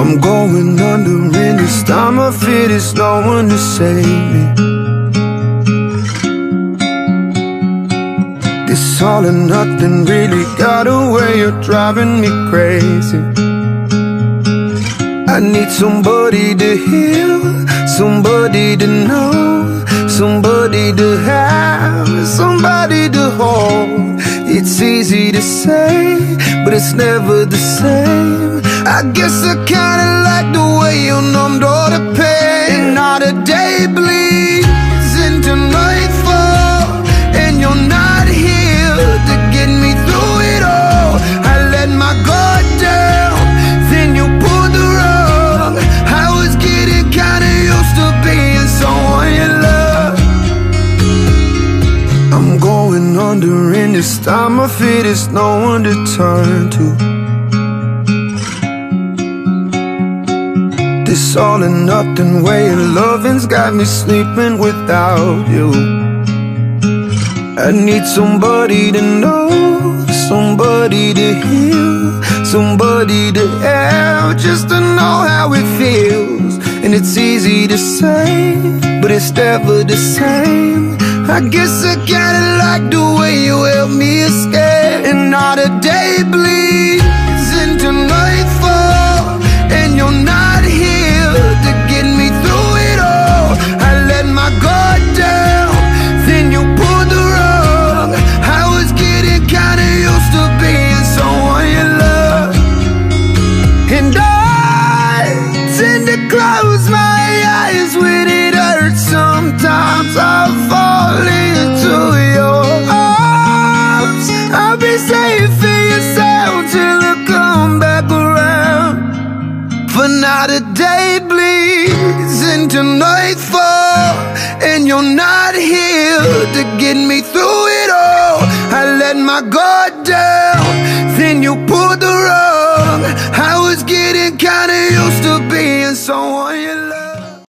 I'm going under, in this time I fear there's no one to save me. This all or nothing really got a way of driving me crazy. I need somebody to heal, somebody to know, somebody to have, somebody to hold. It's easy to say, but it's never the same. I guess I kinda like the way you numbed all the pain. And now the day bleeds into nightfall, and you're not here to get me through it all. I let my guard down, then you pulled the rug. I was getting kinda used to being someone you love. I'm going under, in this time I fear there's no one to turn to. This all or nothing way of loving's got me sleeping without you. I need somebody to know, somebody to heal, somebody to have, just to know how it feels. And it's easy to say, but it's never the same. I guess I kinda like the way you help me escape. And now the day bleeds into nightfall, and you're not here to get me through it all. I let my guard down, then you pulled the rug. I was getting kinda used to being someone you love. And I tend to close my eyes when it hurts. Sometimes I fall into your arms. I'll be safe in your sound till I come back around. For now the day bleeds into nightfall, and you're not here to get me through it all. I let my guard down, then you pulled the rug. I was getting kinda used to being someone you love.